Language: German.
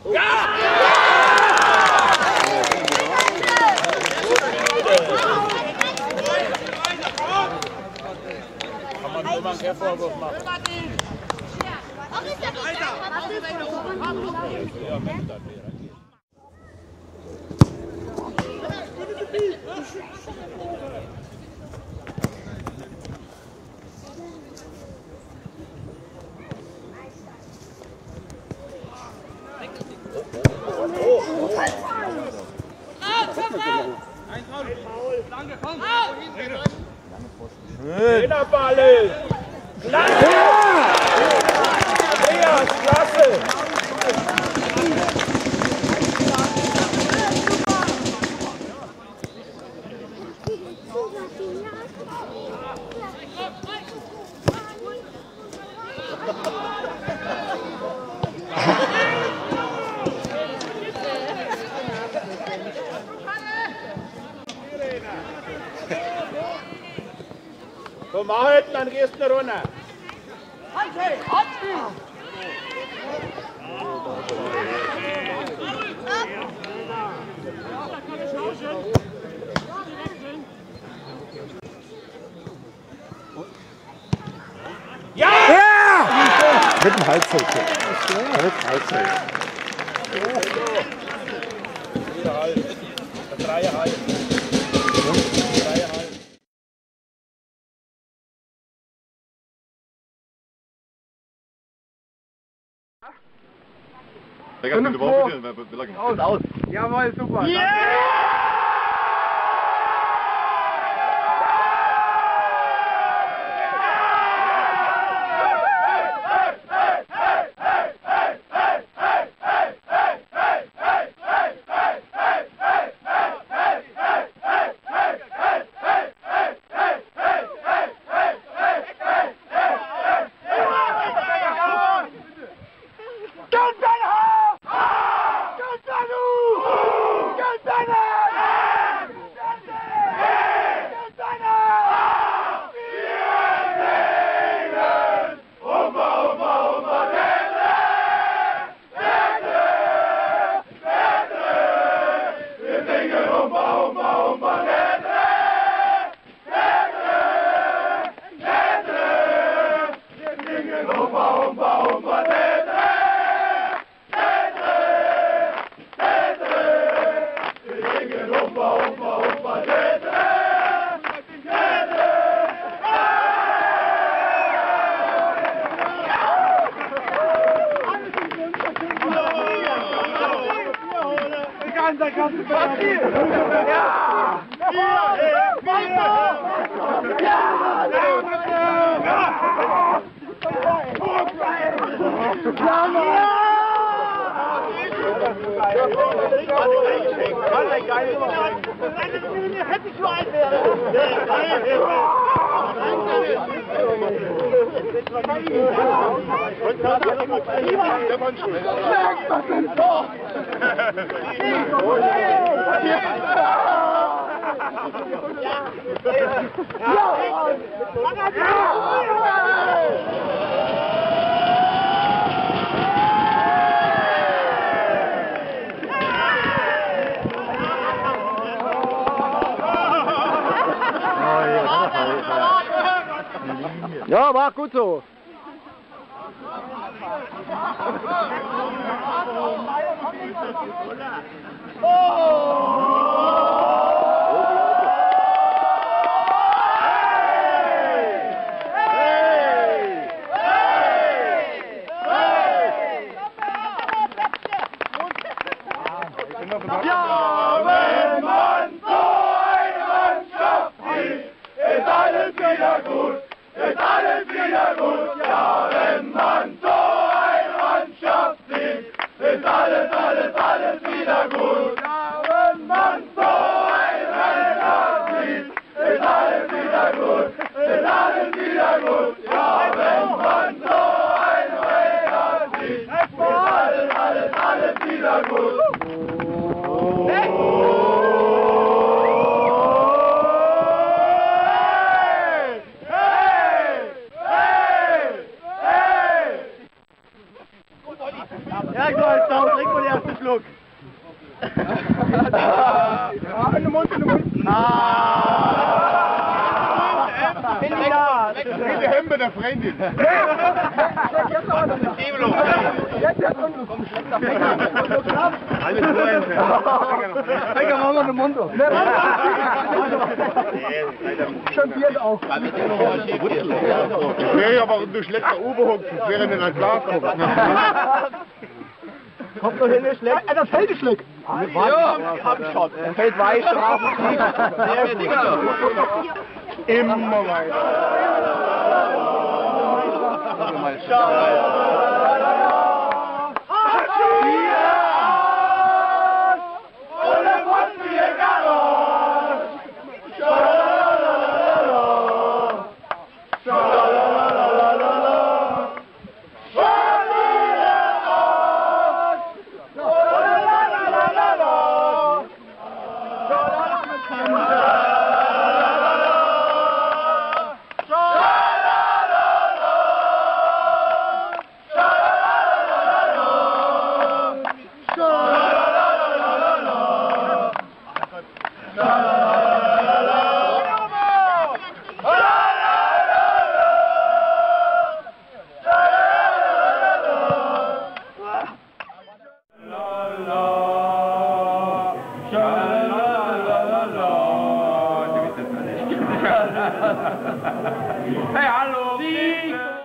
Kann man immer einen Vorwurf machen. Fehlerballe! Klasse! Andreas, klasse! Komm, mach halten, dann gehst du runter. Ja! Mit dem Halsfeld. Mit dem Halsfeld. Wieder halb. Der Dreier halb. Dreier halb. Aus. Jawohl, super. Hätte ich nur einen werden. Ja, war gut so. Ja, wenn man so eine Mannschaft sieht, ist alles wieder gut. Ist alles wieder gut, ja, wenn man so eine Mannschaft sieht, ist alles wieder gut. Ja, wenn man so eine Mannschaft sieht, ist alles wieder gut, ist alles wieder gut. Ja, wenn man so eine Mannschaft sieht, ist alles wieder gut. Ja, ich soll jetzt da, trink mal bei der Freundin. Jetzt hat Unglück. Alles gut. Finger machen wir den Mund auf. Schon Bier auch. Ich wäre aber durch letzter Oberhock, das wäre nicht ein Glas kommen. Kommt noch hin, schlecht. Das fällt nicht schlecht. Ja, hab ich schon. Er fällt weich, Strafe. Sehr gut. Immer weiter. Hey, hallo!